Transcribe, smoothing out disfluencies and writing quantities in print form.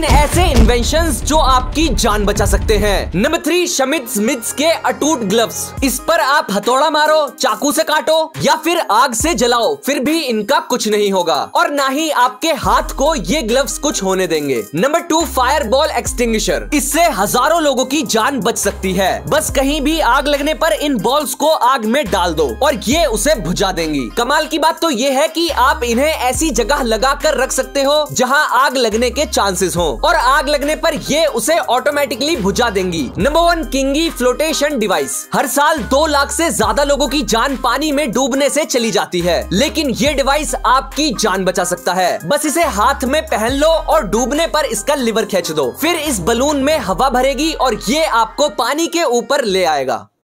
3 ऐसे इन्वेंशंस जो आपकी जान बचा सकते हैं। नंबर 3, श्मिट स्मिथ के अटूट ग्लव्स। इस पर आप हथौड़ा मारो, चाकू से काटो या फिर आग से जलाओ, फिर भी इनका कुछ नहीं होगा और ना ही आपके हाथ को ये ग्लव्स कुछ होने देंगे। Number 2, fire ball extinguisher. इससे हजारों लोगों की जान बच सकती है। बस कहीं भी आग लगने पर इन बॉल्स को आग में डाल दो और ये उसे बुझा देंगी। कमाल की बात तो ये है कि आप इन्हें ऐसी जगह लगा कर रख सकते हो जहां आग लगने के चांसेस हो और आग लगने पर ये उसे ऑटोमेटिकली बुझा देंगी। Number 1, Kingii flotation device. हर साल 2 लाख से ज्यादा लोगों की जान पानी में डूबने से चली जाती है, लेकिन ये डिवाइस आपकी जान बचा सकता है। बस इसे हाथ में पहन लो और डूबने पर इसका लिवर खींच दो, फिर इस बलून में हवा भरेगी और ये आपको पानी के ऊपर ले आएगा।